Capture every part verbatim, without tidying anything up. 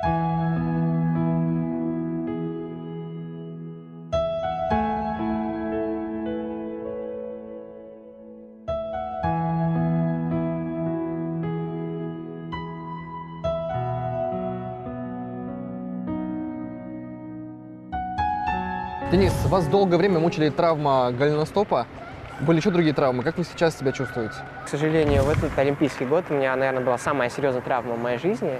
Денис, вас долгое время мучили травма голеностопа. Были еще другие травмы. Как вы сейчас себя чувствуете? К сожалению, в этот Олимпийский год у меня, наверное, была самая серьезная травма в моей жизни.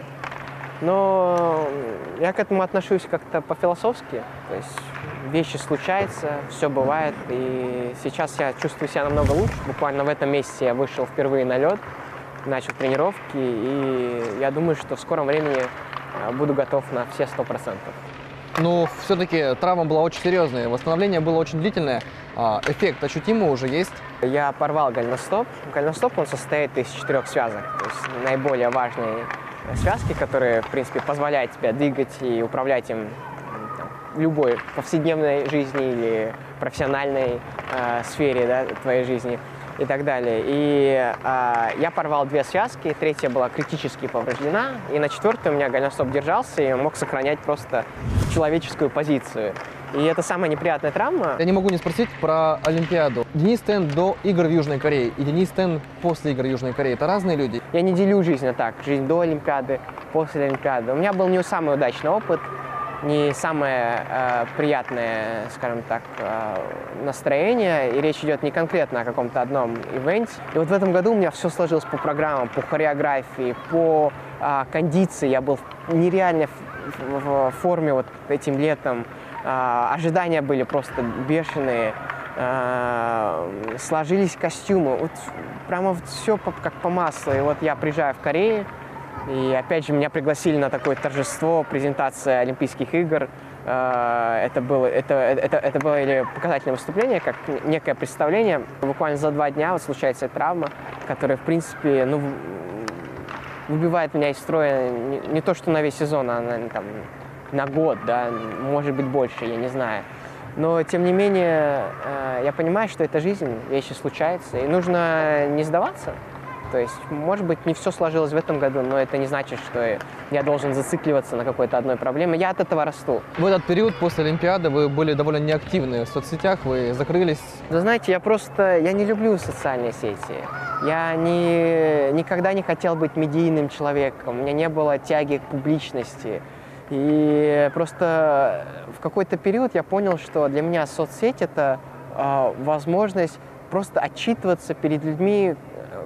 Но я к этому отношусь как-то по-философски. То есть вещи случаются, все бывает. И сейчас я чувствую себя намного лучше. Буквально в этом месяце я вышел впервые на лед, начал тренировки. И я думаю, что в скором времени буду готов на все сто процентов. Но все-таки травма была очень серьезная, восстановление было очень длительное, эффект ощутимый уже есть. Я порвал голеностоп. Голеностоп, он состоит из четырех связок, то есть наиболее важные связки, которые, в принципе, позволяют тебе двигать и управлять им там, в любой повседневной жизни или профессиональной э, сфере, да, твоей жизни и так далее. И э, я порвал две связки, третья была критически повреждена, и на четвертой у меня голеностоп держался, и он мог сохранять просто человеческую позицию. И это самая неприятная травма. Я не могу не спросить про Олимпиаду. Денис Тен до игр в Южной Корее и Денис Тен после игр в Южной Корее – это разные люди? Я не делю жизнь на так, жизнь до Олимпиады, после Олимпиады. У меня был не самый удачный опыт, не самое э, приятное, скажем так, э, настроение, и речь идет не конкретно о каком-то одном ивенте. И вот в этом году у меня все сложилось по программам, по хореографии, по э, кондиции. Я был нереально в, в, в форме вот этим летом. Э, ожидания были просто бешеные. Э, сложились костюмы. Вот прямо вот все по, как по маслу. И вот я приезжаю в Корею. И опять же меня пригласили на такое торжество, презентация Олимпийских игр. Это было, это, это, это было или показательное выступление, как некое представление. Буквально за два дня вот случается травма, которая, в принципе, ну, выбивает меня из строя не, не то, что на весь сезон, а на, там, на год, да, может быть больше, я не знаю. Но, тем не менее, я понимаю, что это жизнь, вещи случаются, и нужно не сдаваться. То есть, может быть, не все сложилось в этом году, но это не значит, что я должен зацикливаться на какой-то одной проблеме. Я от этого расту. В этот период после Олимпиады вы были довольно неактивны в соцсетях, вы закрылись. Да знаете, я просто, я не люблю социальные сети. Я не, никогда не хотел быть медийным человеком, у меня не было тяги к публичности. И просто в какой-то период я понял, что для меня соцсеть – это э, возможность просто отчитываться перед людьми,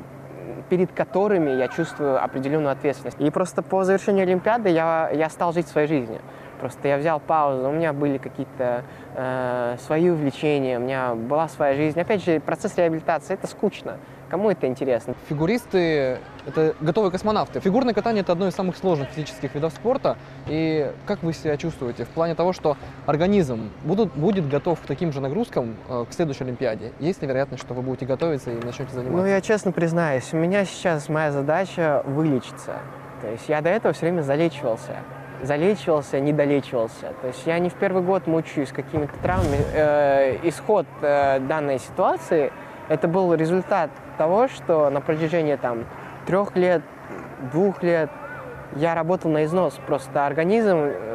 перед которыми я чувствую определенную ответственность. И просто по завершению Олимпиады я, я стал жить своей жизнью. Просто я взял паузу, у меня были какие-то э, свои увлечения, у меня была своя жизнь. Опять же, процесс реабилитации – это скучно. Кому это интересно? Фигуристы – это готовые космонавты. Фигурное катание – это одно из самых сложных физических видов спорта. И как вы себя чувствуете в плане того, что организм будут, будет готов к таким же нагрузкам э, к следующей Олимпиаде? Есть ли вероятность, что вы будете готовиться и начнете заниматься? Ну, я честно признаюсь, у меня сейчас моя задача вылечиться. То есть я до этого все время залечивался. Залечивался, не долечивался. То есть я не в первый год мучаюсь какими-то травмами. Э, исход э, данной ситуации – это был результат того, что на протяжении там трех лет, двух лет я работал на износ. Просто организм,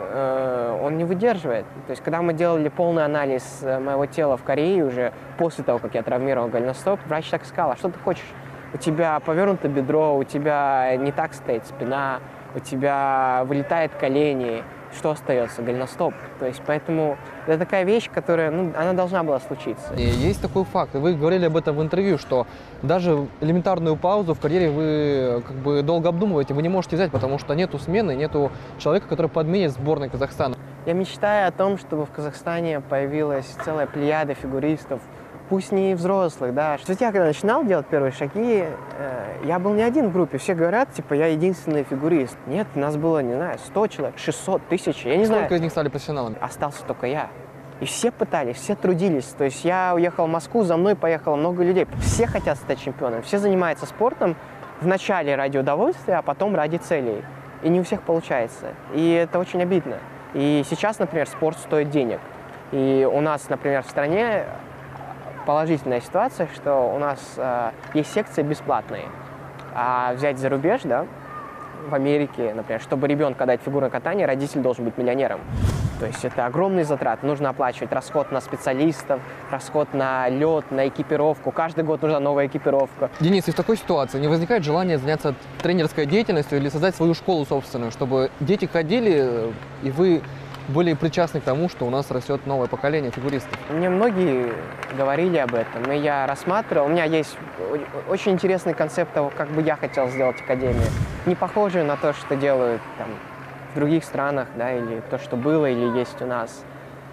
э, он не выдерживает. То есть когда мы делали полный анализ моего тела в Корее уже после того, как я травмировал голеностоп, врач так сказал: а что ты хочешь? У тебя повернуто бедро, у тебя не так стоит спина, у тебя вылетает колени. Что остается? Голеностоп. То есть, поэтому это такая вещь, которая, ну, она должна была случиться. И есть такой факт, и вы говорили об этом в интервью, что даже элементарную паузу в карьере вы как бы долго обдумываете, вы не можете взять, потому что нету смены, нету человека, который подменит сборной Казахстана. Я мечтаю о том, чтобы в Казахстане появилась целая плеяда фигуристов, пусть не взрослых, да. Что я когда начинал делать первые шаги, э, я был не один в группе. Все говорят, типа, я единственный фигурист. Нет, нас было, не знаю, сто человек, шестьсот, тысяч, я не знаю. Сколько из них стали профессионалами? Остался только я. И все пытались, все трудились. То есть я уехал в Москву, за мной поехало много людей. Все хотят стать чемпионом, все занимаются спортом вначале ради удовольствия, а потом ради целей. И не у всех получается. И это очень обидно. И сейчас, например, спорт стоит денег. И у нас, например, в стране положительная ситуация, что у нас э, есть секции бесплатные. А взять за рубеж, да, в Америке, например, чтобы ребенка дать в фигурное катание, родитель должен быть миллионером. То есть это огромные затраты. Нужно оплачивать расход на специалистов, расход на лед, на экипировку. Каждый год нужна новая экипировка. Денис, и в такой ситуации не возникает желания заняться тренерской деятельностью или создать свою школу собственную, чтобы дети ходили, и вы были причастны к тому, что у нас растет новое поколение фигуристов? Мне многие говорили об этом, и я рассматривал. У меня есть очень интересный концепт того, как бы я хотел сделать академию. Не похожую на то, что делают там в других странах, да, или то, что было или есть у нас.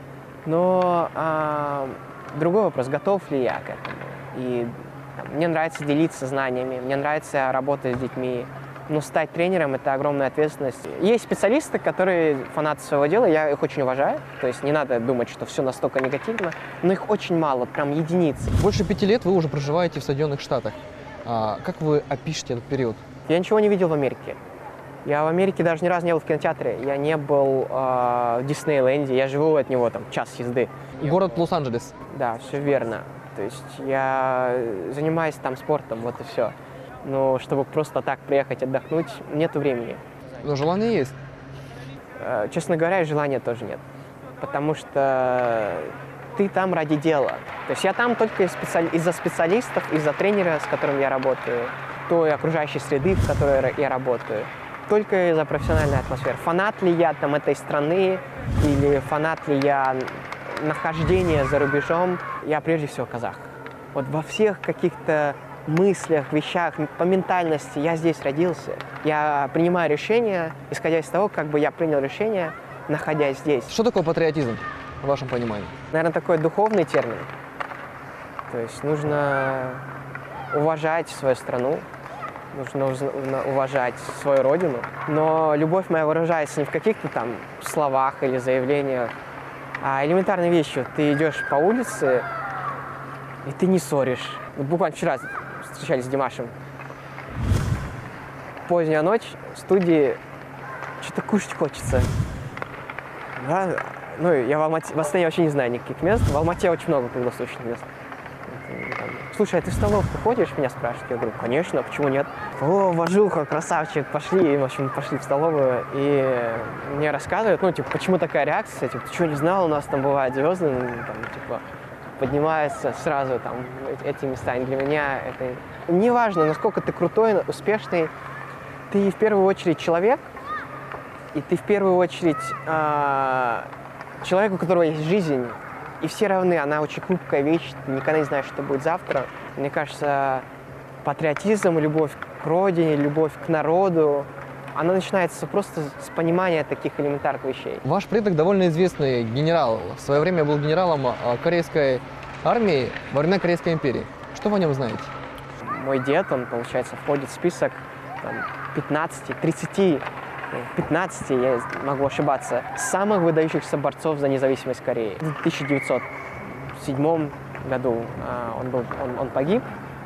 Но а, другой вопрос, готов ли я к этому. И там, мне нравится делиться знаниями, мне нравится работать с детьми. Но стать тренером – это огромная ответственность. Есть специалисты, которые фанаты своего дела, я их очень уважаю. То есть не надо думать, что все настолько негативно, но их очень мало, прям единицы. Больше пяти лет вы уже проживаете в Соединенных Штатах. А как вы опишете этот период? Я ничего не видел в Америке. Я в Америке даже ни разу не был в кинотеатре. Я не был э, в Диснейленде. Я живу от него там час езды. Город Лос-Анджелес. Да, все верно. То есть я занимаюсь там спортом, вот и все. Но чтобы просто так приехать отдохнуть, нету времени. Но желание есть. Э, честно говоря, желания тоже нет. Потому что ты там ради дела. То есть я там только специали... из-за специалистов, из-за тренера, с которым я работаю, той окружающей среды, в которой я работаю. Только из-за профессиональной атмосферы. Фанат ли я там этой страны или фанат ли я нахождения за рубежом, я прежде всего казах. Вот во всех каких-то мыслях, вещах, по ментальности я здесь родился. Я принимаю решения, исходя из того, как бы я принял решение, находясь здесь. Что такое патриотизм, в вашем понимании? Наверное, такой духовный термин. То есть нужно уважать свою страну, нужно уважать свою родину. Но любовь моя выражается не в каких-то там словах или заявлениях, а элементарной вещью. Ты идешь по улице, и ты не ссоришь. Вот буквально вчера встречались с Димашем. Поздняя ночь, в студии что-то кушать хочется. Да? Ну, я в Алмате, в Астане вообще не знаю никаких мест. В Алмате очень много круглосуточных мест. Слушай, а ты в столовку ходишь, меня спрашивают? Я говорю, конечно, почему нет? О, Важуха, красавчик, пошли. И, в общем, пошли в столовую, и мне рассказывают, ну, типа, почему такая реакция? Типа, ты что, не знал, у нас там бывают звезды, ну, там, типа, поднимаются сразу там эти места. И для меня это неважно, насколько ты крутой, успешный, ты в первую очередь человек, и ты в первую очередь э, человек, у которого есть жизнь. И все равны, она очень хрупкая вещь, ты никогда не знаешь, что будет завтра. Мне кажется, патриотизм, любовь к родине, любовь к народу, она начинается просто с понимания таких элементарных вещей. Ваш предок довольно известный генерал. В свое время был генералом корейской армии во времена Корейской империи. Что вы о нем знаете? Мой дед, он, получается, входит в список там, пятнадцати, тридцати, пятнадцати, я могу ошибаться, самых выдающихся борцов за независимость Кореи. В тысяча девятьсот седьмом году он, был, он, он погиб,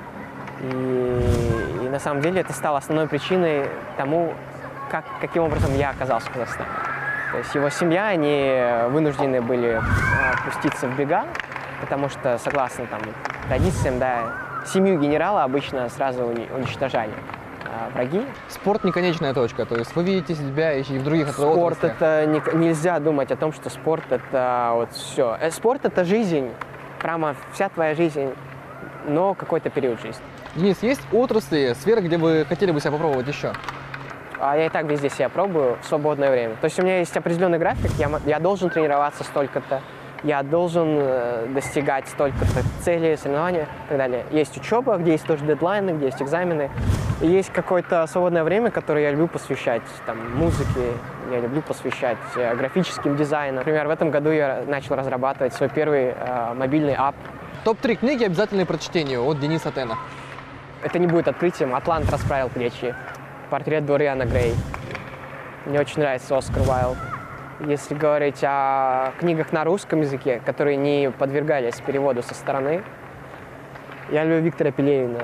и, и на самом деле это стало основной причиной тому, как, каким образом я оказался в Казахстане. То есть его семья, они вынуждены были пуститься в бега, потому что, согласно там, традициям, да, семью генерала обычно сразу уничтожали враги. Спорт не конечная точка, то есть вы видите себя и в других отраслях. Спорт отраслях. Это не, нельзя думать о том, что спорт это вот все. Спорт это жизнь, прямо вся твоя жизнь, но какой-то период жизни. Денис, есть отрасли, сферы, где вы хотели бы себя попробовать еще? А я и так везде себя пробую в свободное время. То есть у меня есть определенный график, я, я должен тренироваться столько-то, я должен э, достигать столько-то целей, соревнований и так далее. Есть учеба, где есть тоже дедлайны, где есть экзамены. И есть какое-то свободное время, которое я люблю посвящать там, музыке, я люблю посвящать э, графическим дизайнам. Например, в этом году я начал разрабатывать свой первый э, мобильный ап. топ три книги, обязательные прочтению от Дениса Тена. Это не будет открытием. «Атлант расправил плечи», «Портрет Дориана Грей». Мне очень нравится Оскар Уайлд. Если говорить о книгах на русском языке, которые не подвергались переводу со стороны, я люблю Виктора Пелевина,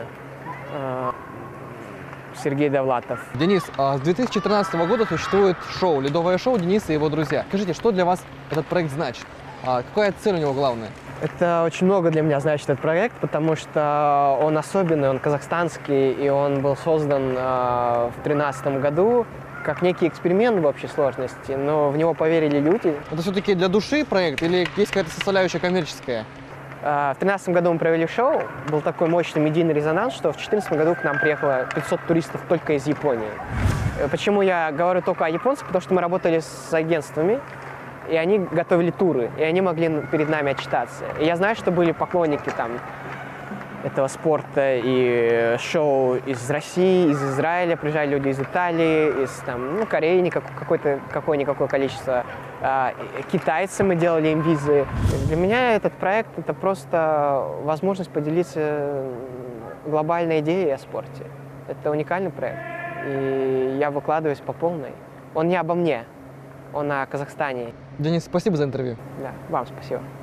Сергей Довлатов. Денис, с две тысячи тринадцатого года существует шоу, ледовое шоу «Денис и его друзья». Скажите, что для вас этот проект значит? А какая цель у него главная? Это очень много для меня значит этот проект, потому что он особенный, он казахстанский, и он был создан э, в тринадцатом году как некий эксперимент в общей сложности, но в него поверили люди. Это все-таки для души проект или есть какая-то составляющая коммерческая? Э, в тринадцатом году мы провели шоу, был такой мощный медийный резонанс, что в четырнадцатом году к нам приехало пятьсот туристов только из Японии. Э, Почему я говорю только о японцах? Потому что мы работали с агентствами, и они готовили туры, и они могли перед нами отчитаться. И я знаю, что были поклонники там этого спорта и шоу из России, из Израиля, приезжали люди из Италии, из там, ну, Кореи, никак, какое-то, какое-никакое количество. А, китайцы, мы делали им визы. Для меня этот проект — это просто возможность поделиться глобальной идеей о спорте. Это уникальный проект, и я выкладываюсь по полной. Он не обо мне, он о Казахстане. Денис, спасибо за интервью. Да, вам спасибо.